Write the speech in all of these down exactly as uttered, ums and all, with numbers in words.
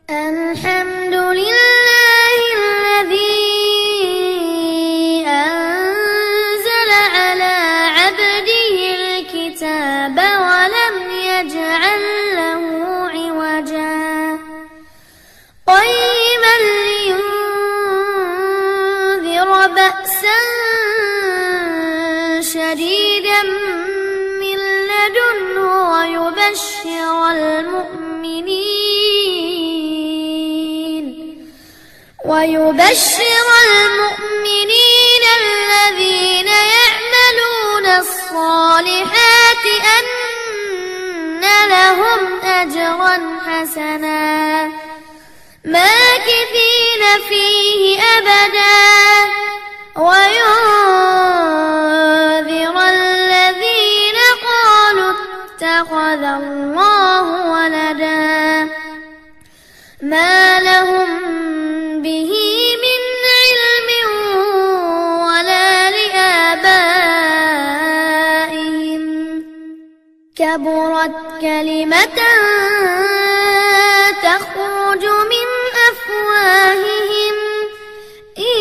الحمد لله الذي أنزل على عبده الكتاب ولم يجعل له عوجا قيما لينذر بأسا شديدا من لدنه ويبشر المؤمنين ويبشر المؤمنين الذين يعملون الصالحات أن لهم أجرا حسنا ماكثين فيه أبدا وينذر الذين قالوا اتخذ الله ولدا ما لهم به من علم ولا لآبائهم كبرت كلمة تخرج من أفواههم إن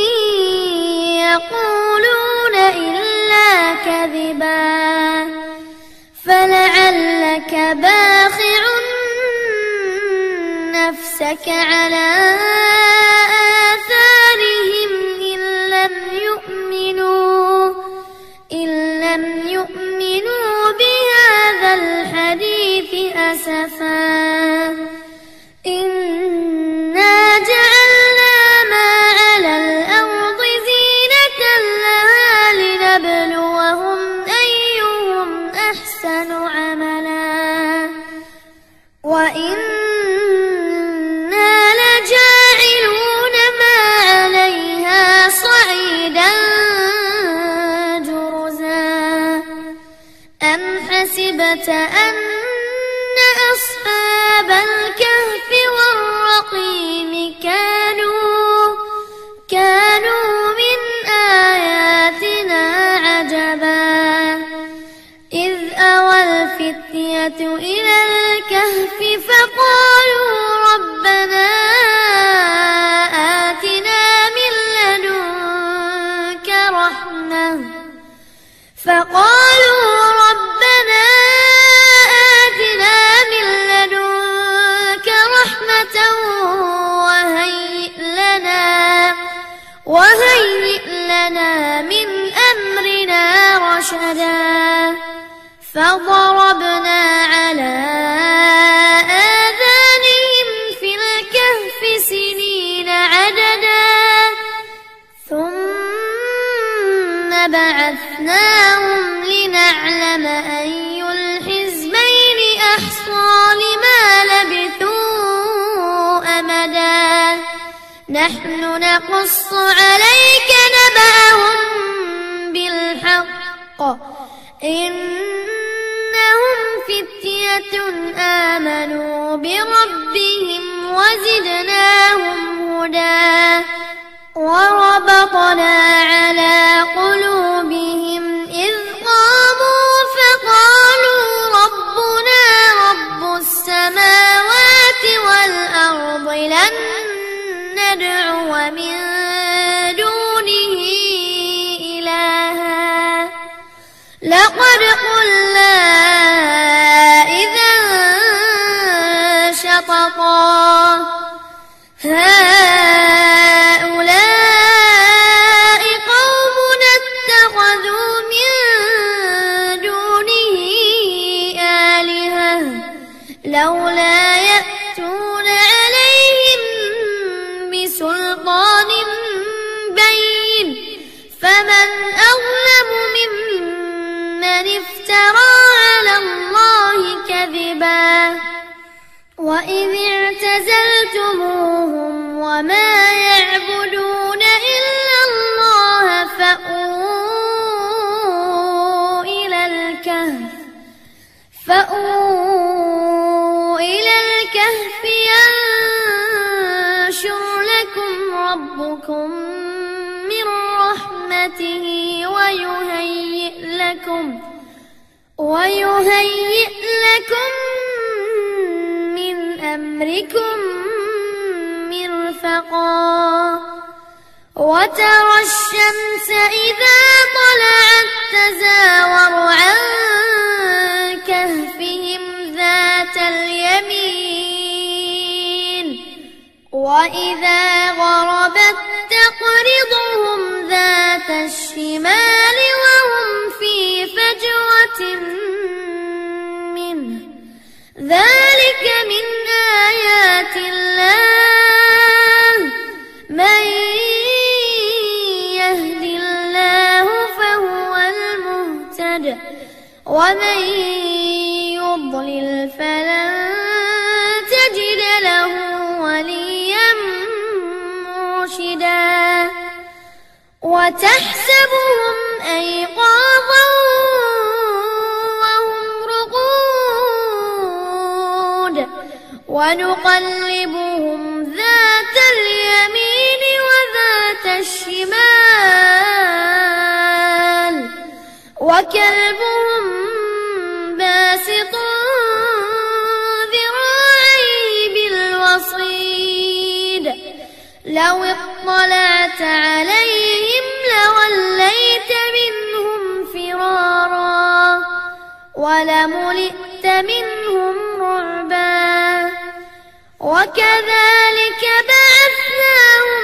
يقولون إلا كذبا فلعلك باخع نفسك على آثارهم إن لم يؤمنوا إن لم يؤمنوا بهذا الحديث أسفا إنا جعلنا ما على الأرض زينة لها لنبلوهم أيهم أحسن عملا وإنا لجاعلون ما عليها صعيدا جرزا أم حسبت أن أصحاب الكهف والرقيم كانوا كانوا من آياتنا عجبا إذ أوى الفتية إلى الكهف فقالوا ربنا آتنا من لدنك رحمة فقالوا ربنا آتنا من لدنك رحمة وهيئ لنا وهيئ لنا من أمرنا رشدا فضربنا على آذانهم في الكهف سنين عددا ثم بعثناهم لنعلم أي الحزبين أحصى لما لبثوا أمدا نحن نقص عليك نبأهم بالحق إنهم فتية آمنوا بربهم وزدناهم هدى وربطنا على قلوبهم إذ قاموا فقالوا ربنا رب السماوات والأرض لن ندعو من دونه إلها لقد قلنا إذا شططا هؤلاء قومنا اتخذوا من دونه آلهة لولا يأتون عليهم بسلطان بين فمن أظلم ممن افترى على الله كذبا وإذ اعتزلتموهم وما يعبدون إلا الله فأووا إلى الكهف فأووا إلى الكهف ينشر لكم ربكم من رحمته ويهيئ لكم ويهيئ لكم من أمركم اتقى وترى الشمس إذا طلعت تزاور عن كهفهم ذات اليمين وإذا غربت تقرضهم ذات الشمال وهم في فجوة منه ذلك من آيات الله من يهد الله فهو المهتد ومن يضلل فلن تجد له وليا مرشدا وتحسبهم أيقاظا وهم رقود ونقلبهم ذات اليمين وذات الشمال وكلبهم باسط ذراعيه بالوصيد لو اطلعت عليهم لوليت منهم فرارا ولملئت منهم رعبا وكذلك بعثناهم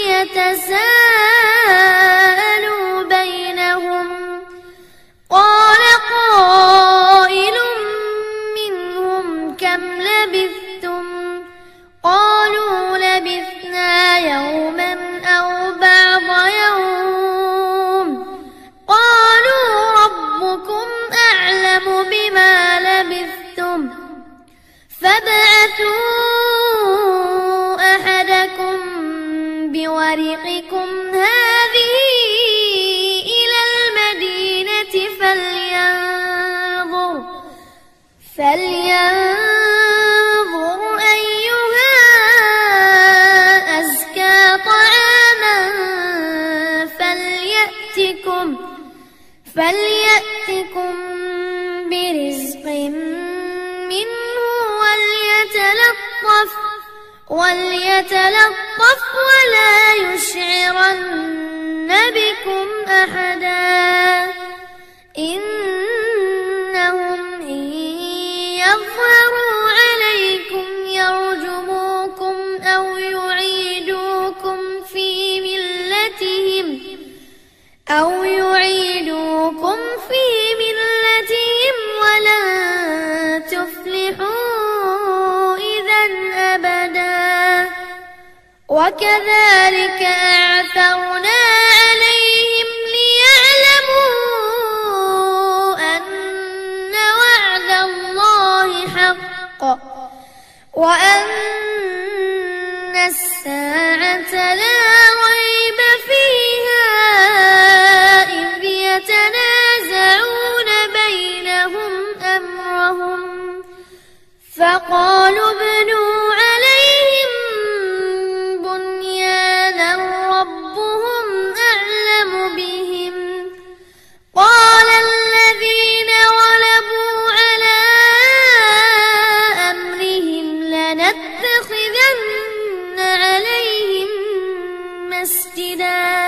ليتساءلوا بينهم قال قائل منهم كم لبثتم قالوا لبثنا يوما أو بعض يوم قالوا ربكم أعلم بما لبثتم فابعثوا أحدكم بورقكم هذه إلى المدينة فلينظر فلينظر أيها أزكى طعاما فليأتكم فليأتكم برزق منه وليتلطف وليتلطف ولا يشعرن بكم أحدا إنهم إن يظهروا عليكم يرجموكم أو يعيدوكم في ملتهم أو يعيدوكم في ملتهم ولن تفلحوا إذا أبدا وكذلك أعثرنا عليهم ليعلموا أن وعد الله حق وأن الساعة لا ريب فيها إذ يتنازعون بينهم أمرهم فقالوا ابنوا عليهم بنيانا ربهم أعلم بهم قال الذين غلبوا على أمرهم لنتخذن عليهم مسجدا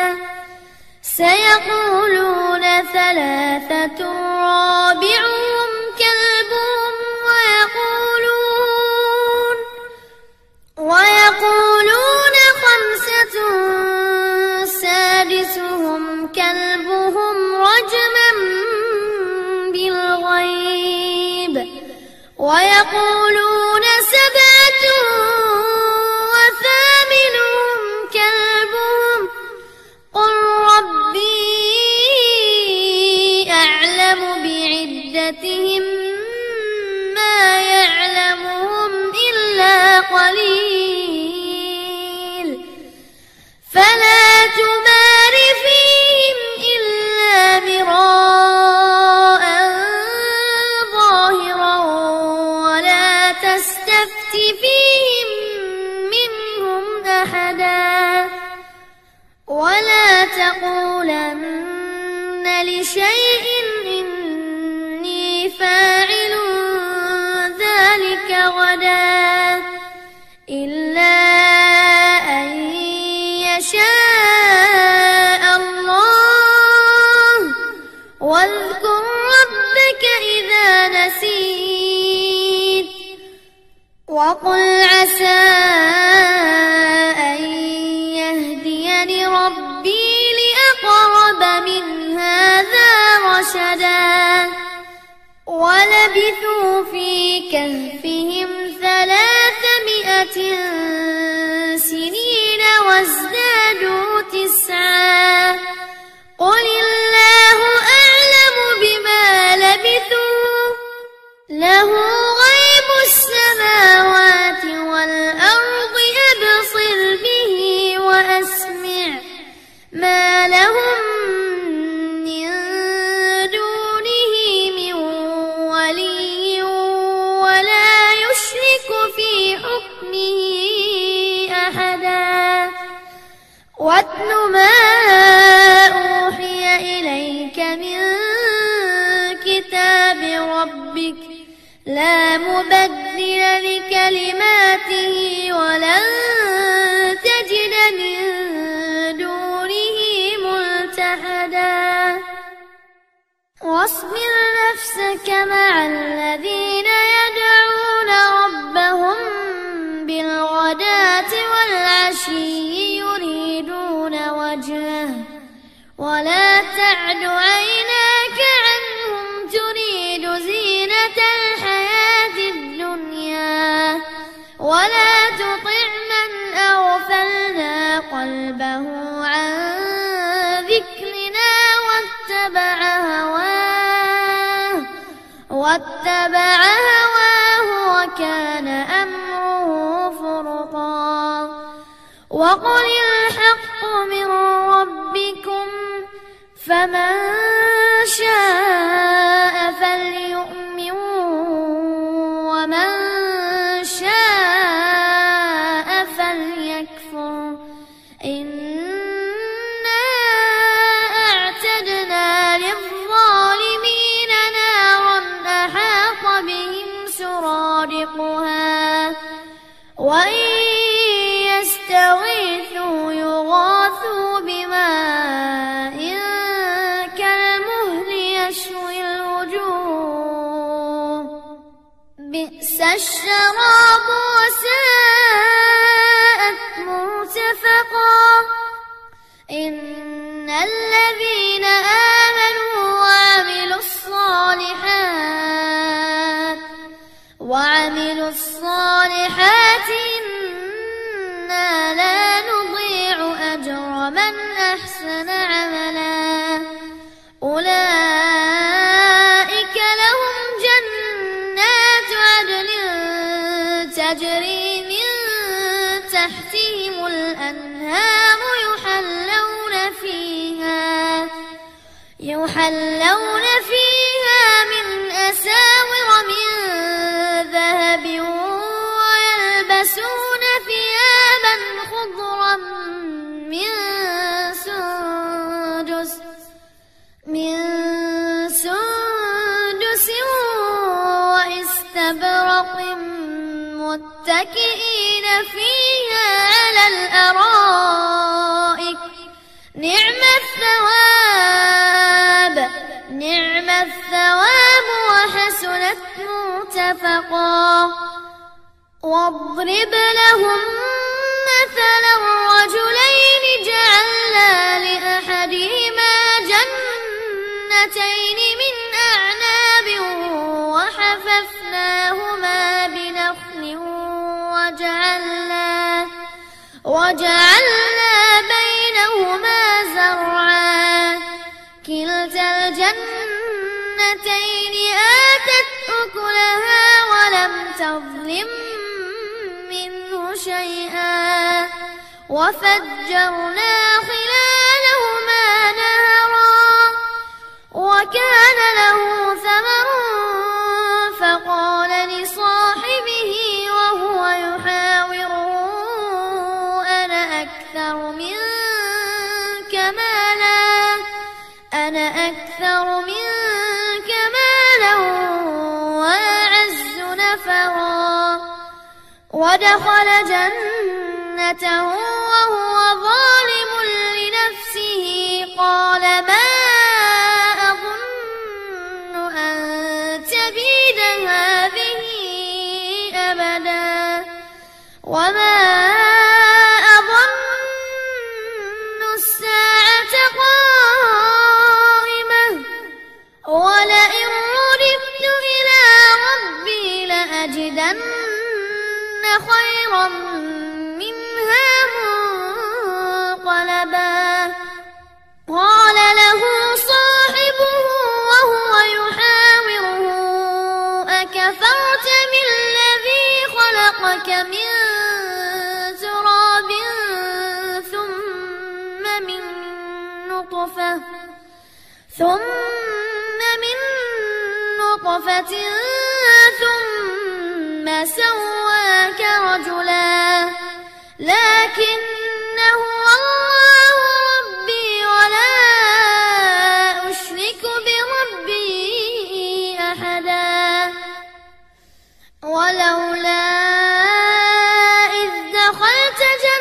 سيقولون ثلاثة رابعهم كلبهم ويقولون ويقولون خمسة سادسهم كلبهم رجما بالغيب ويقولون سبعة وثامنهم كلبهم قل ربي أعلم بعدتهم ما يعلمهم إلا قليل فلا تمار فيهم إلا مراء ظاهرا ولا تستفت فيهم منهم أحدا ولا تقولن لشيء إني فاعل ذلك غدا إلا أن سنين وازدادوا تسعا قل الله أعلم بما لبثوا له غيب السماوات والأرض أبصر به وأسمع ما لهم من دونه من ولي ولا يشرك في حكمه أحدا واتل ما أوحي إليك من كتاب ربك لا مبدل لكلماته ولن تجد من دونه ملتحدا واصبر نفسك مع الذين يدعون ربهم بالغداة والعشي يريدون وجهه ولا تعد عيناك عنهم تريد زينة الحياة الدنيا ولا تطع من أغفلنا قلبه عن ذكرنا واتبع هواه واتبع هواه وكان أمره فرطا وقل الحق من ربكم فمن شاء فليؤمن ومن شاء فليكفر إنا أعتدنا للظالمين نارا أحاط بهم سرادقها وإن يستغيثوا يغاثوا بماء كالمهل يشوي الوجوه بئس الشراب وساءت مرتفقا إن الذين آمنوا وعملوا الصالحات وعملوا الصالحات إنا لا نضيع أجر من أحسن عملا أولئك لهم جنات عدن تجري من تحتهم الأنهار يحلون فيها يحلون فيها من أساور من ذهب ويلبسون ثيابا خضرا من سندس من سندس واستبرق متكئين فيها على الأرائك نعم الثواب نعم الثواب وحسنت مرتفقا واضرب لهم مثلا الرجلين جعلنا لأحدهما جنتين من أعناب وحففناهما بنخل وجعلنا وجعلنا بينهما زرعا كلتا الجنتين آتت أكلها ولم تظلم منه شيئا وفجرنا خلالهما نهرا وكان له ثمر فقال لصاحبه وهو يحاوره أنا أكثر منك مالا أنا أكثر منك مالا وأعز نفرا ودخل جنته وهو ظالم لنفسه قال ما أظن أن تبيد هذه أبدا وما أظن الساعة قائمة ولئن رددت إلى ربي لأجدن خيرا منها نطفة ثم من نطفة ثم سواك رجلا لكن هو الله ربي ولا أشرك بربي أحدا ولولا إذ دخلت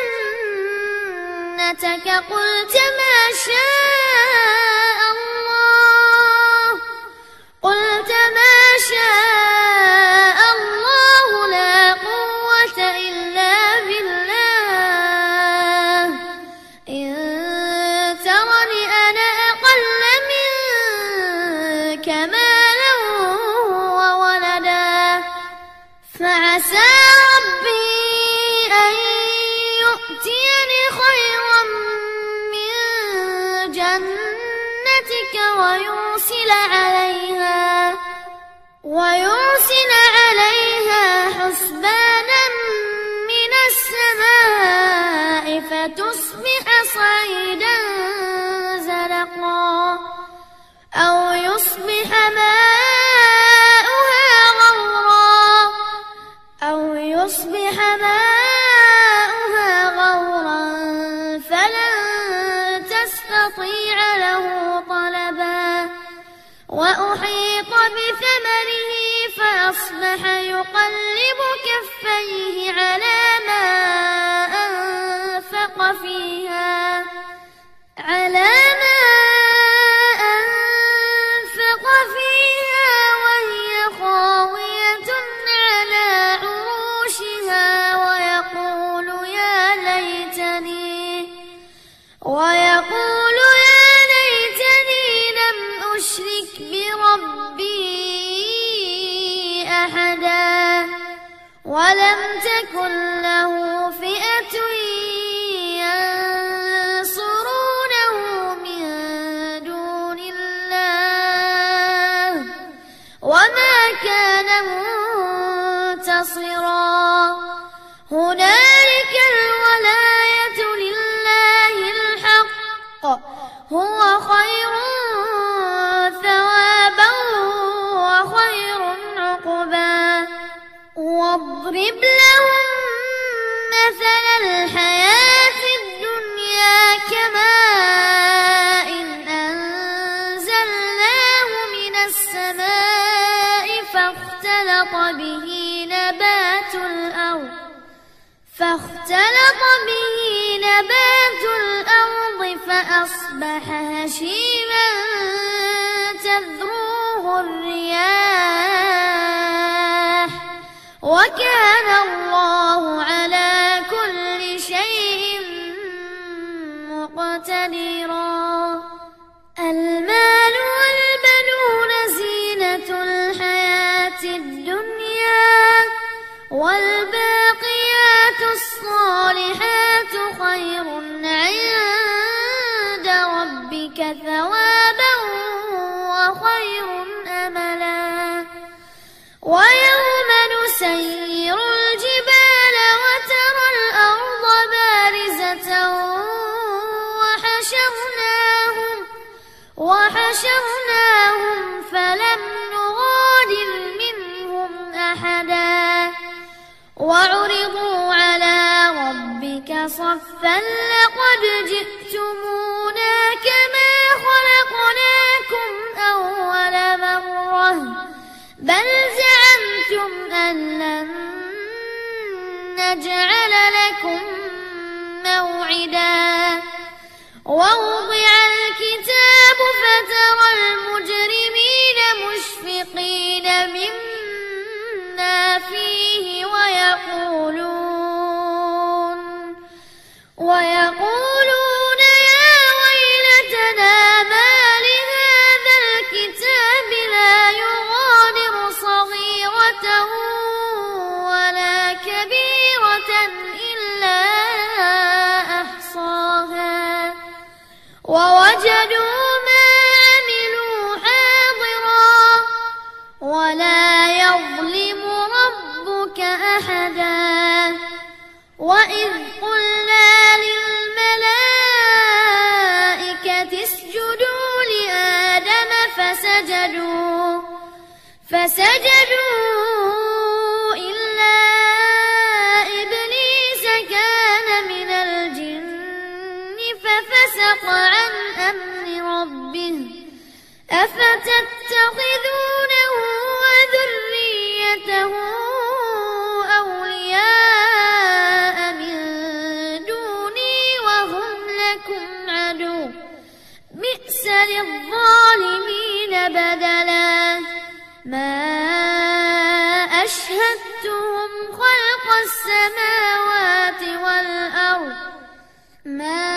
جنتك قلت ما شاء الله قلت ما شاء الله لا قوة إلا بالله إن ترني أنا أقل منك مالا وولدا فعسى ربي أن يؤتيني خيرا من جنتك ويرسل عليها ويرسل عليها حسبانا من السماء فتصبح صعيدا زلقا أو يصبح ماؤها غورا أو يصبح ماؤها غورا فلن تستطيع له طلبا وأحيط بثمره فأصبح يقلب كفيه على ما أنفق فيها على ما أنفق فيها وهي خاوية على عروشها ويقول يا ليتني ويقول يا ليتني لم أشرك بربي أحدا ولم تكن له فئة ينصرونه من دون الله وما كان منتصرا هنالك الولاية لله الحق هو خير ثوابا وخير عقبا واضرب لهم مثل الحياة الدنيا كماء أنزلناه من السماء فاختلط به نبات الأرض فاختلط به نبات الأرض فأصبح هشيما تذروه الرياح وكان الله على كل شيء مقتدرا المال والبنون زينة الحياة الدنيا والباقيات الصالحات خير عند ربك ثوابا وخير أملا ويوم نسير الجبال وترى الأرض بارزة وحشرناهم وحشرناهم فلم نغادر منهم أحدا وعرضوا على ربك صفا لقد جئتمونا كما خلقناكم أول مرة بل زعمتم أن لن نجعل لكم موعدا ووضع الكتاب فترى المجرمين مشفقين مما فيه ويقولون ويقولون يا ويلتنا ما لهذا الكتاب لا يغادر صغيرة ولا كبيرة إلا أحصاها ووجدوا ما عملوا حاضرا ولا يظلم ربك أحدا وإذ قلنا للملائكة اسجدوا فسجدوا إلا إبليس كان من الجن ففسق عن أمر ربه أفتتخذونه وذريته أولياء من دوني وهم لكم عدو بئس للظالمين بدلا ما أشهدتهم خلق السماوات والأرض ما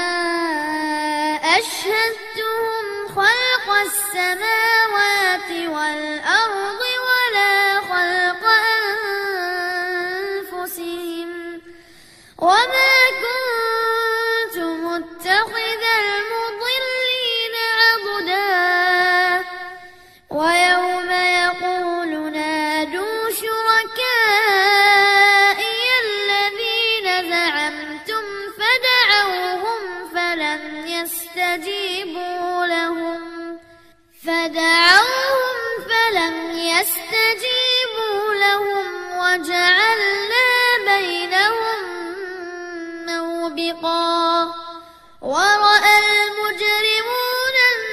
أشهدتهم خلق السماوات والأرض ولا خلق أنفسهم وما كنت متخذ المضلين عضدا ويوم يقول نادوا شركائي الذين زعمتم فدعوهم فلم يستجيبوا لهم فدعوهم فلم يستجيبوا لهم وجعلنا بينهم موبقا ورأى المجرمون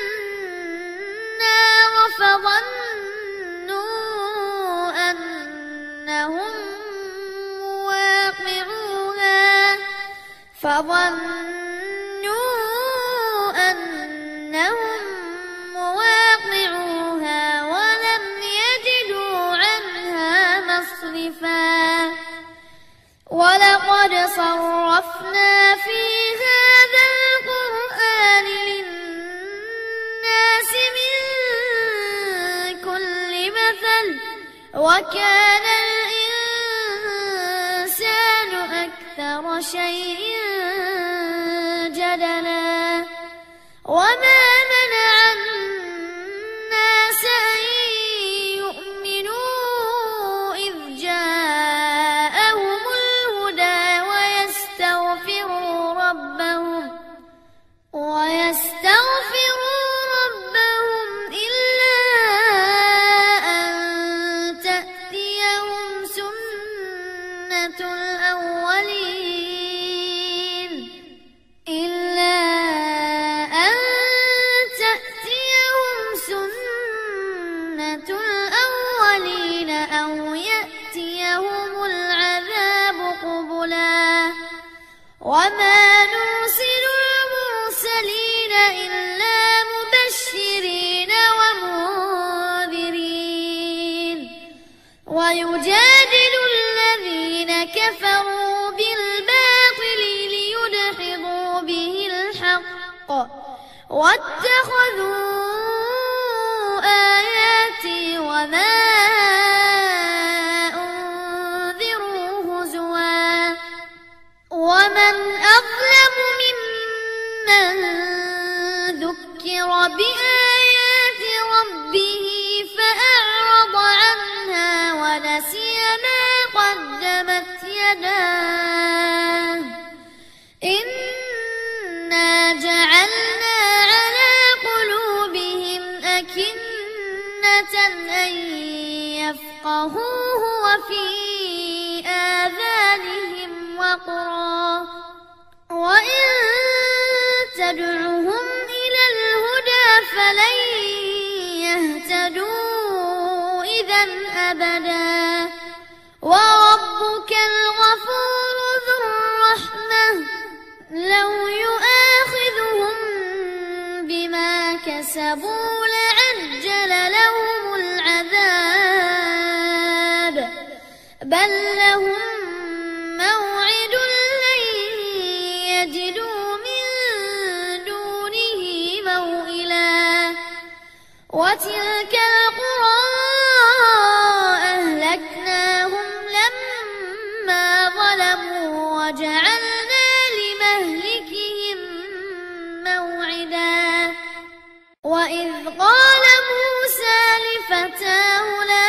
النار فظنوا أنهم مواقعوها فظنوا أنهم مواقعوها ولم يجدوا عنها مصرفا ولقد صرفنا في هذا القرآن للناس من كل مثل وكان الإنسان أكثر شيء جدلا وما منع الناس أن يؤمنوا إذ جاءهم الهدى ويستغفروا ربهم ويستغفروا ربهم إلا أن تأتيهم سنة الأولين إلا أن تأتيهم سنة الأولين أو يأتيهم العذاب قبلا وما نرسل المرسلين إلا مبشرين ومنذرين ويجادل الذين كفروا بالباطل ليدحضوا به الحق واتخذوا آياتي وما أنذروا هزوا ومن أظلم ممن ذكر بآيات ربه فأعرض عنها ونسي ما قدمت يداه إنا جعلنا على قلوبهم أكنة أن يفقهوه وفي آذانهم وقرا وإن تدعهم إلى الهدى فلن يهتدوا إذا أبدا وربك الغفور ذو الرحمة لو يؤاخذهم بما كسبوا لعجل لهم العذاب بل لهم موعد لن يجدوا من دونه موئلا وتلك القرى أهلكناهم لما ظلموا وجعلنا لمهلكهم موعدا وإذ قال موسى لفتاه لا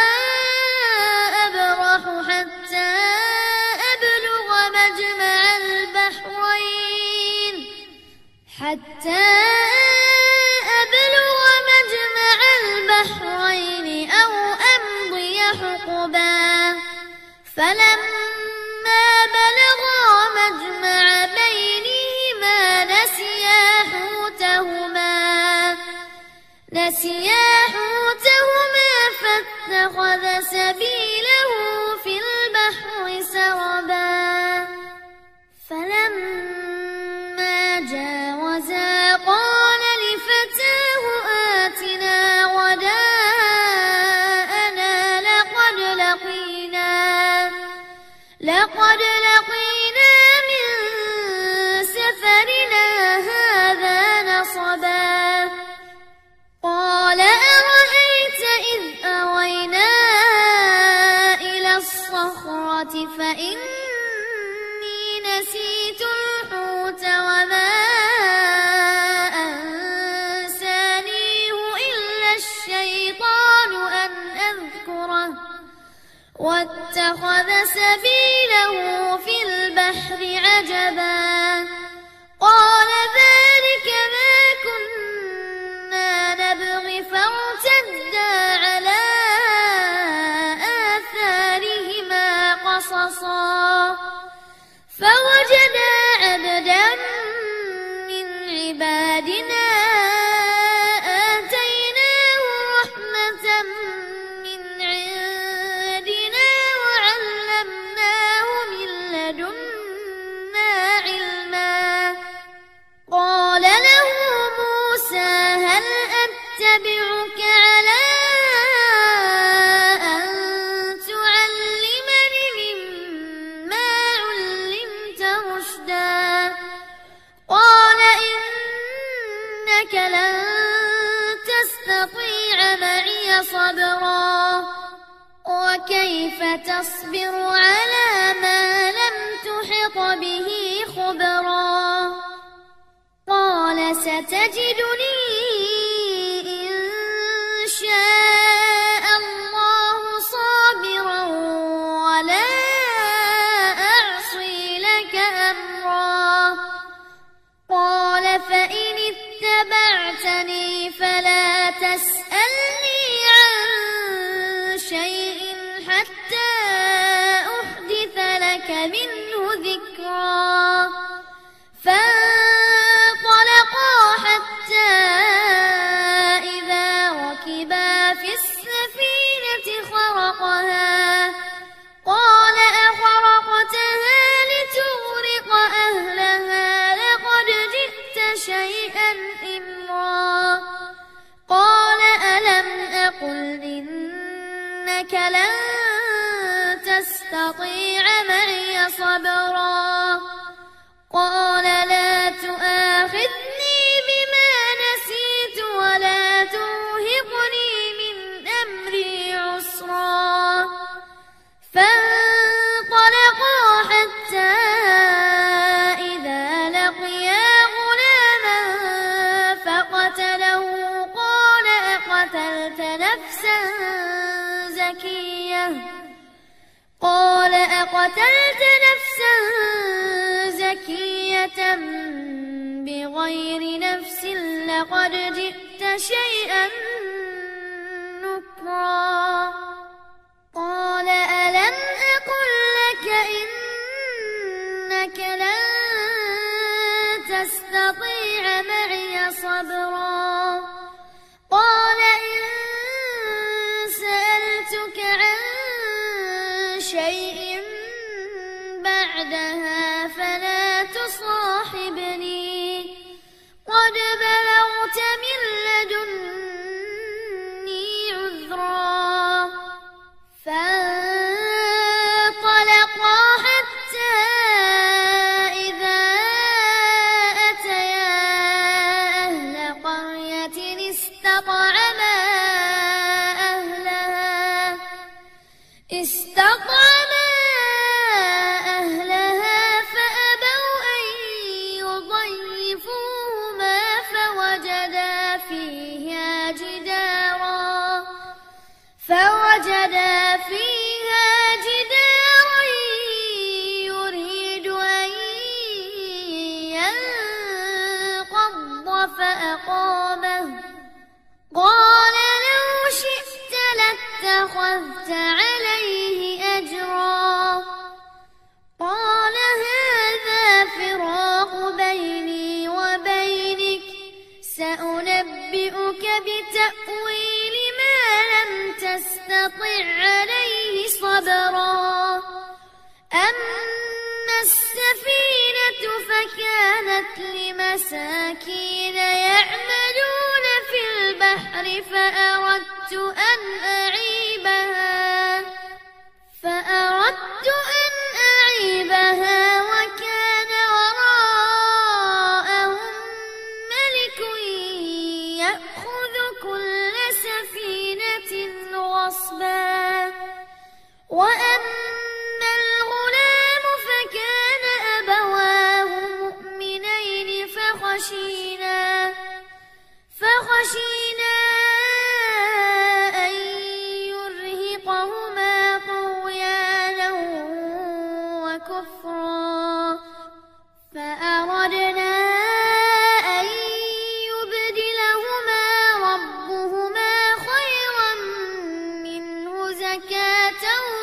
أبرح حتى أبلغ مجمع البحرين حتى أبلغ مجمع البحرين أو فلما بلغا مجمع بينهما نسيا حوتهما نسيا حوتهما فاتخذ سبيله في البحر سربا فلما جاوزا قال لفتاه آتنا غداءنا لقد لقينا لقد لقينا من سفرنا هذا نصبا قال أرأيت إذ أوينا إلى الصخرة فإني نسيت الحوت وما أنسانيه إلا الشيطان أن أذكره واتخذ سبيله في البحر عجبا قال ذلك ما كنا نبغي فارتدا على آثارهما قصصا فوجدا عبدا من عبادنا آتيناه رحمة من عندنا وعلمناه من لدنا علما قال له موسى هل أتبعك على أن تعلمني مما علمت رشدا قال إنك لن تستطيع معي صبرا وكيف تصبر على ما لم تحط به خبرا قال ستجدني إن شاء الله صابرا ولا أعصي لك أمرا قال فإن اتبعتني فلا تسألني عن شيء حتى أحدث لك منه ذكرا فانطلقا حتى إذا ركبا في السفينة خرقها قال أخرقتها لتغرق أهلها لقد جئت شيئا إمرا قال ألم أقل إنك لن تستطيع معي صبرا قال لا تؤاخذني بما نسيت ولا ترهقني من أمري عسرا فانطلقا حتى إذا لقيا غلاما فقتله قال أقتلت نفسا زكية قال أقتلت نفسا زكية بغير نفس لقد جئت شيئا نكرا قال ألم أقل لك إنك لن تستطيع معي صبرا قال إن سألتك عن شيء بعدها فلا تصاحبني قد بلغت من لدني عذرا فانطلقا حتى إذا أتيا أهل قرية استطعما أهلها استطعما أهلها فأبوا أن يضيفوهما فوجدا فيها جدارا فوجدا فيها جدارا يريد أن ينقض فأقامه قال لو شئت لاتخذت عليه أجرا تستطع عليه صبرا أما السفينة فكانت لمساكين يعملون في البحر فأردت أن أعيبها فأردت أن أعيبها وكان وراءهم ملك يأخذ كل سفينة غصبا وأما الغلام فكان أبواه مؤمنين فخشينا فخشينا أن يرهقهما طغيانا وكفرا فأردنا أن يبدلهما ربهما خيرا منه زكاة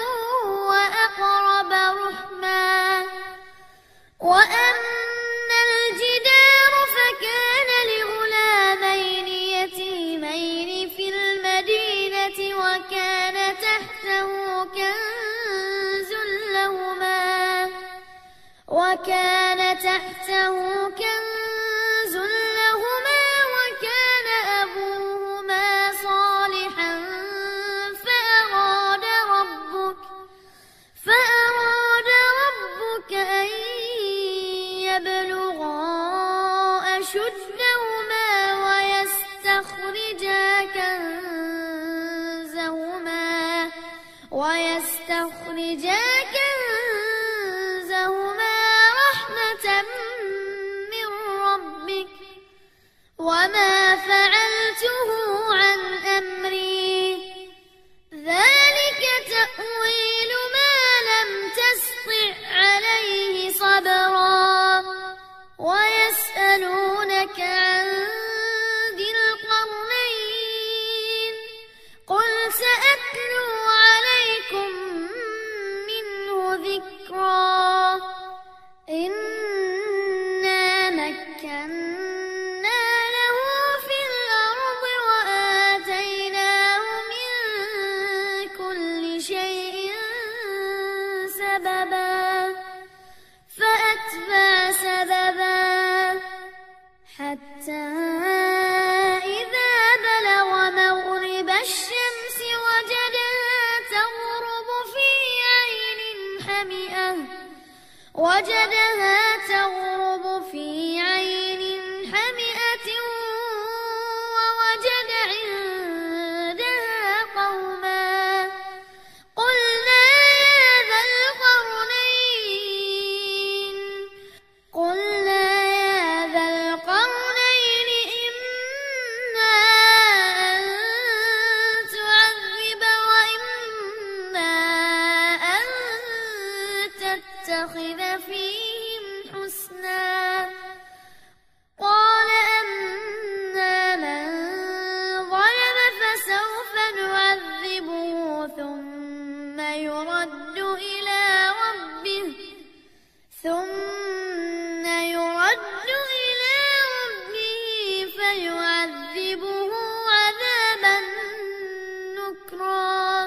وأقرب رحما وأما الجدار فكان لغلامين يتيمين في المدينة وكان تحته كنز لهما وكان تحته كنز لهما وكان أبوهما صالحا فأراد ربك فأراد ربك أن يبلغا أشدهما ويستخرجا كنزهما ويستخرجا كنزهما رحمة من ربك وما فعلته عن أمري ذلك تأويل ما لم تسطع عليه صبرا ويسألونك عن ذي القرنين قل سأتلو عليكم منه ذكرا إنا مكنا له في الأرض وآتيناه من كل شيء سببا فأتبع سببا حتى إذا بلغ مغرب الشمس وجدها تغرب في عين حمئة وجدها تغرب في عين حمئة ووجد عندها قوما قلنا يا ذا القرنين قلنا يا ذا القرنين إما أن تعذب وإما أن تتخذ فيهم حسنا قال أما من ظلم فسوف نعذبه ثم يرد إلى ربه ثم يرد إلى ربه فيعذبه عذابا نكرا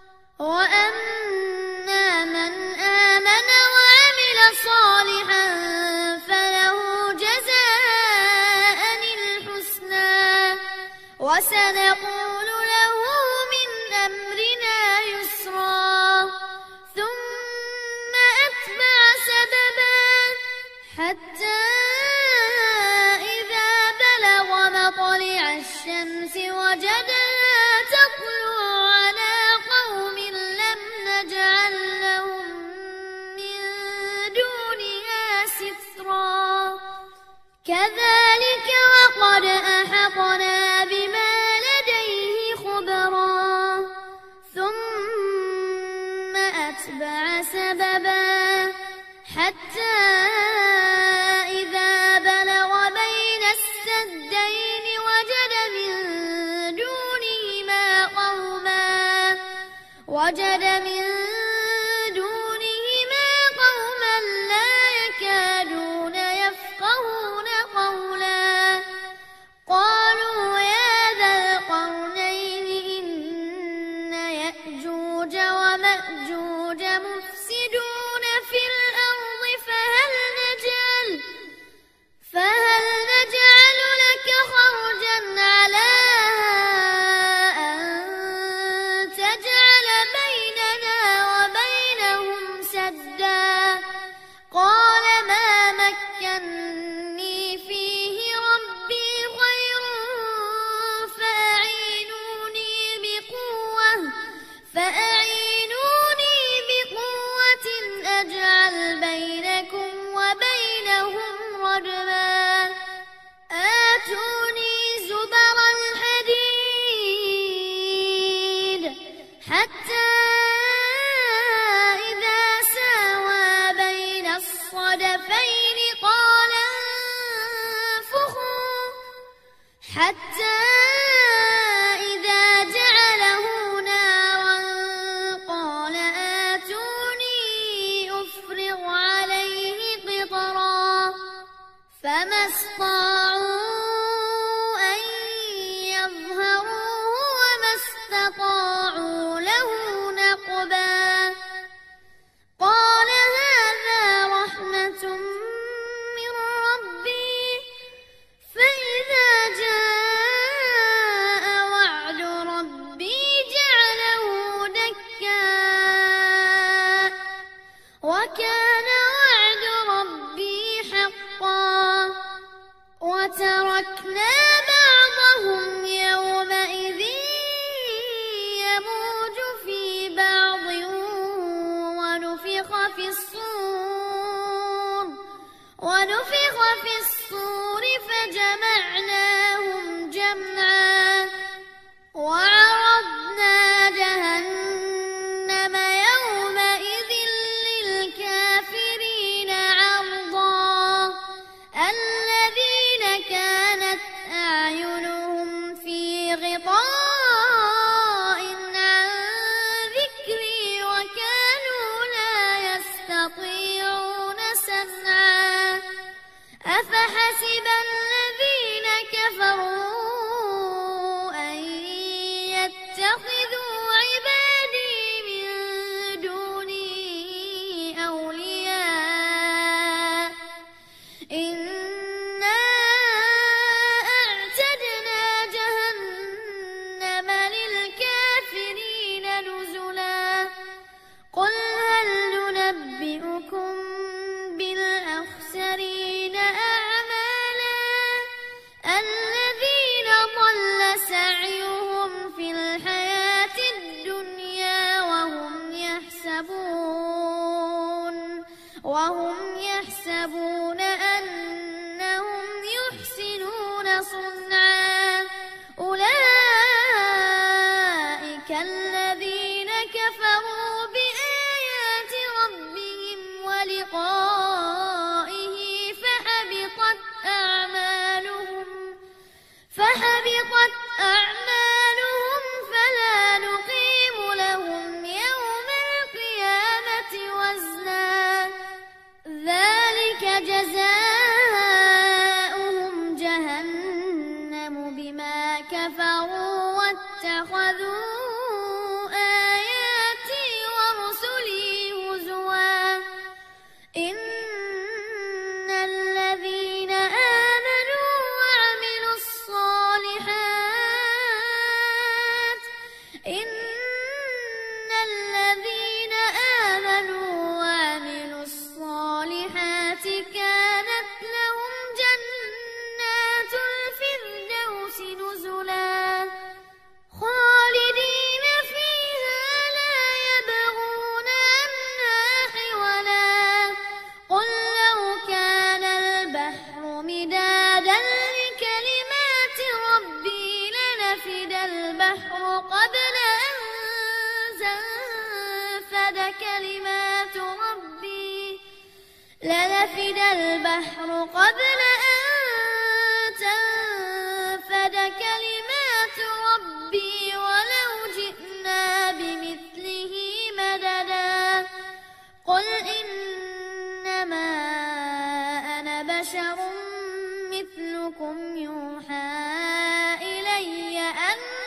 وأما من آمن وعمل صالحا فله جزاء الحسنى وسنقول له من أمرنا يسرا ثم أتبع سببا حتى إذا بلغ مطلع الشمس وجدها تطلع على قوم لم نجعل لهم من دونها سترا كذلك وقد أحطنا بما لديه خبرا ثم أتبع سببا حتى إذا بلغ بين السدين وجد من دونهما قوما وجد من دونهما قوما لا يكادون يفقهون قولا قالوا يا ذا القرنين إن يأجوج حتى إذا جعله نارا قال آتوني أفرغ عليه قطرا فما استطاعوا أن يظهروه وما استطاعوا له نقبا قال هذا رحمة من ربي فإذا جاء وعد ربي جعله دكا وكان وعد ربي حقا وتركنا بعضهم يومئذ يموج في بعض ونفخ في الصور ونفخ في الصور فجمعناهم جمعا وعرضنا جهنم يومئذ للكافرين عرضا الذين كانت أعينهم في غطاء عن ذكري وكانوا لا يستطيعون سمعا أفحسب الذين كفروا أن يتخذوا عبادي من دوني أولياء إنا أعتدنا جهنم للكافرين نزلا قل هل ننبئكم بالأخسرين أعمالا الذين ضل سعيهم في الحياة الدنيا وهم يحسبون وهم يحسبون أنهم يحسنون صنعا أولئك الذين كفروا بآيات ربهم ولقائه فحبطت أعمالهم فحبطت أعمالهم فلا نقيم لهم يوم القيامة وزنا ذلك جزاؤهم جهنم بما كفروا واتخذوا آياتي ورسلي هزوا إن الذين آمنوا وعملوا الصالحات إن الذين آمنوا وعملوا الصالحات كانت لهم جنات الفردوس نزلا خالدين فيها لا يبغون عنها حولا قل لو كان البحر مدادا لكلمات ربي لنفد البحر قبل أن تنفد كلمات ربي لنفد البحر قبل أن تنفد كلمات ربي ولو جئنا بمثله مددا قل إنما أنا بشر مثلكم يوحى إلي أن